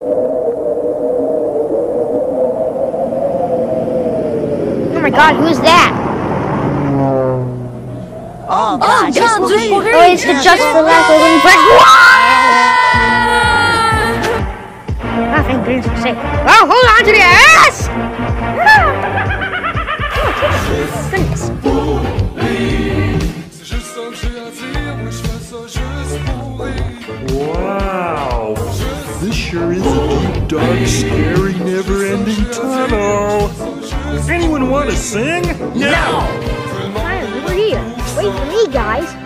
Oh my god, who's that? Oh god, Oh, it's the Just for Laughs Living Bread. Nothing brings for sake. Oh, hold on to the ass! Goodness. Wow, this sure is a deep, dark, scary, never-ending tunnel. Anyone want to sing? No! Finally, we're here. Wait for me, guys.